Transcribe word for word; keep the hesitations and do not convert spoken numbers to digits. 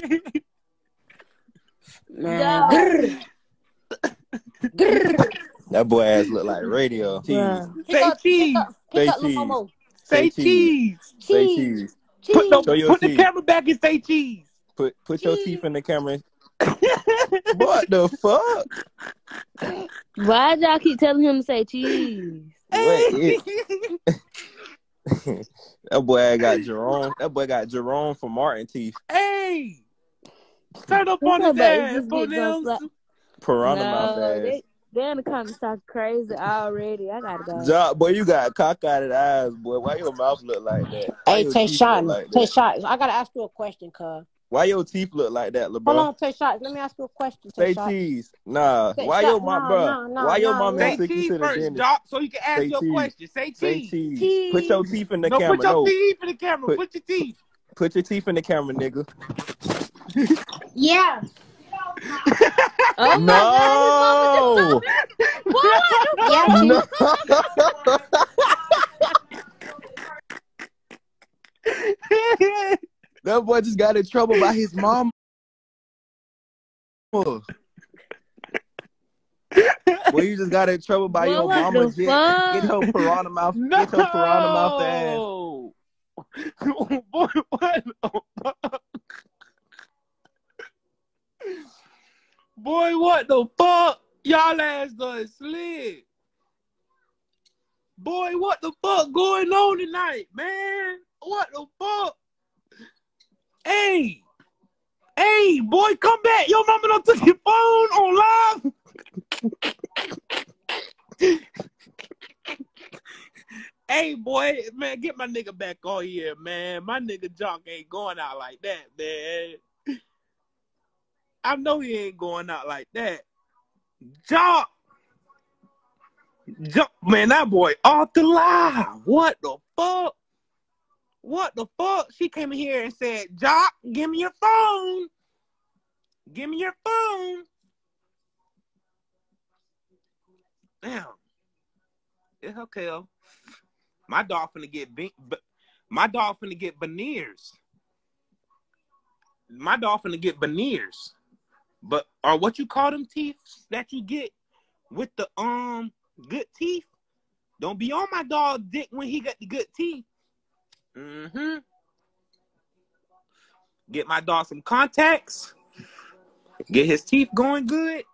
Man, grrr. Grrr. That boy ass look like radio. Cheese. Say cheese. Say cheese. Say cheese. Say cheese. Put, no, Show your put the teeth. camera back and say cheese. Put put your teeth in the camera. What the fuck? Why y'all keep telling him to say cheese? Wait, it, that boy got Jerome. That boy got Jerome from Martin teeth. Hey, turn up on his ass, Bonels. Piranha mouth No, ass. they, they're in the comments talking crazy already. I gotta go. Job, boy, you got cockeyed eyes, boy. Why your mouth look like that? Why Hey, your teeth Tayshawn, look like that? Tayshawn, I gotta ask you a question, cuz. Why your teeth look like that, LeBron? Hold on, Tayshawn. Let me ask you a question, Say Tayshawn. cheese. Nah. Say Why shot. your mom, No, bro? no, no, Why your no, mom no. ain't Say take you cheese to the first, dentist? Doc, so you can ask Say your cheese. question. Say cheese. Say cheese. Cheese. Put your teeth in the No, camera. put your No. teeth in the camera. Put- Put, your teeth. Put your teeth in the camera, nigga. Yeah. Oh my No. God, his mama Yeah, No. That boy just got in trouble by his mom. Boy, you just got in trouble by Boy, your what mama. the Get, fuck? get your piranha mouth. No. Get your piranha mouth ass. Boy, what the fuck? Boy, what the fuck? Y'all ass done slid. Boy, what the fuck going on tonight, man? What the fuck? Hey. Hey, boy, come back. Your mama done took your phone on live. Hey, boy, man, get my nigga back on here, man. My nigga Jock ain't going out like that, man. I know he ain't going out like that. Jock. Jock, man, that boy off the live. What the fuck? What the fuck? She came in here and said, Jock, give me your phone. Give me your phone. Damn. It's okay, though. My dog finna get be- my dog finna get veneers. My dog finna get veneers. But or what you call them teeth that you get with the um good teeth? Don't be on my dog dick when he got the good teeth. Mm-hmm. Get my dog some contacts. Get his teeth going good.